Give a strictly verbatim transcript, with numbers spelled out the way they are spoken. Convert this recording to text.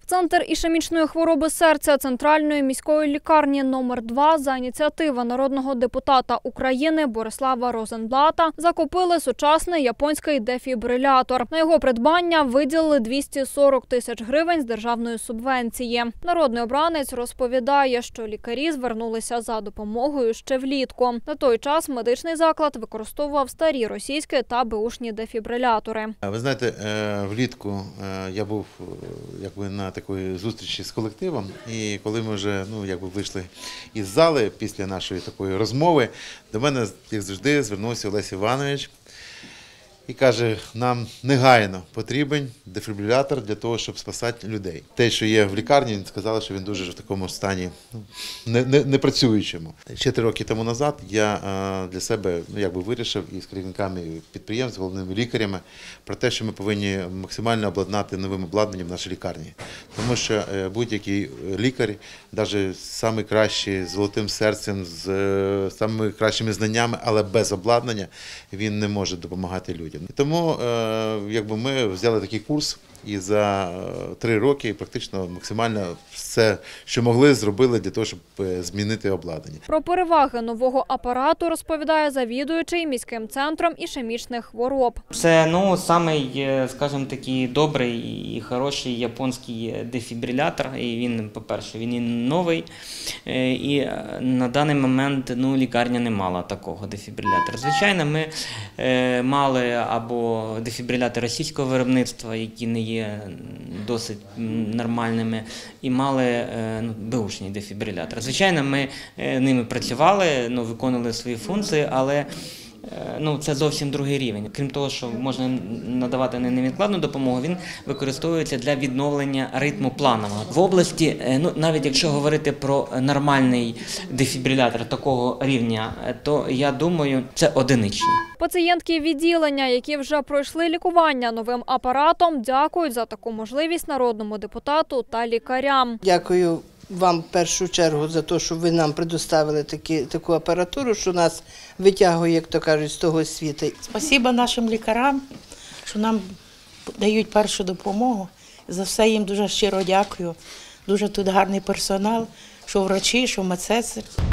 Центр ішемічної хвороби серця Центральної міської лікарні номер два за ініціативи народного депутата України Борислава Розенблата закупили сучасний японський дефібрилятор. На його придбання виділили двісті сорок тисяч гривень з державної субвенції. Народний обранець розповідає, що лікарі звернулися за допомогою ще влітку. На той час медичний заклад використовував старі російські та беушні дефібрилятори. Ви знаєте, влітку я був якби на такої зустрічі з колективом, і коли ми вже ну, якби вийшли із зали після нашої такої розмови, до мене, як завжди, звернувся Олесь Іванович і каже, нам негайно потрібен дефібрилятор для того, щоб спасати людей. Те, що є в лікарні, він сказав, що він дуже в такому стані ну, не, не, не працюючому. Ще три роки тому назад я для себе ну, якби вирішив із керівниками підприємств, головними лікарями про те, що ми повинні максимально обладнати новим обладнанням наші лікарні. Тому що будь-який лікар, навіть найкращий, з золотим серцем, з самими кращими знаннями, але без обладнання, він не може допомагати людям. І тому якби, ми взяли такий курс і за три роки практично максимально все, що могли, зробили для того, щоб змінити обладнання. Про переваги нового апарату розповідає завідуючий міським центром ішемічних хвороб. Це, ну, самий, скажімо, такий добрий і хороший японський дефібрилятор. І він, по-перше, він і новий. І на даний момент, ну, лікарня не мала такого дефібрилятора. Звичайно, ми мали або дефібрилятор російського виробництва, які не є досить нормальними, і мали ну, беушний дефібрилятор. Звичайно, ми ними працювали, ну, виконували свої функції, але ну, це зовсім другий рівень. Крім того, що можна надавати невідкладну допомогу, він використовується для відновлення ритму планового. В області, ну, навіть якщо говорити про нормальний дефібрилятор такого рівня, то, я думаю, це одиничні. Пацієнтки відділення, які вже пройшли лікування новим апаратом, дякують за таку можливість народному депутату та лікарям. Дякую вам в першу чергу за те, що ви нам предоставили такі, таку апаратуру, що нас витягує, як то кажуть, з того світу. Спасибо нашим лікарям, що нам дають першу допомогу. За все їм дуже щиро дякую. Дуже тут гарний персонал, що врачі, що медсестри.